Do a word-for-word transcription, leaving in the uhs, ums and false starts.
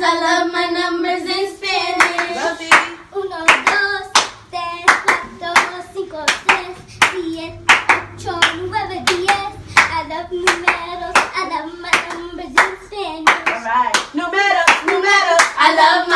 I love my numbers in Spanish. Rosie. Uno, dos, tres, cuatro, cinco, seis, siete, ocho, nueve, diez. I love números. I love my numbers in Spanish. All right. Números, números. I love my